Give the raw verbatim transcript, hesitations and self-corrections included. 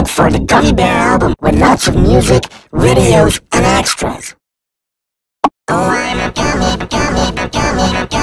look for the Gummy Bear album with lots of music, videos, and extras. Oh, I'm a gummy, gummy, gummy, gummy.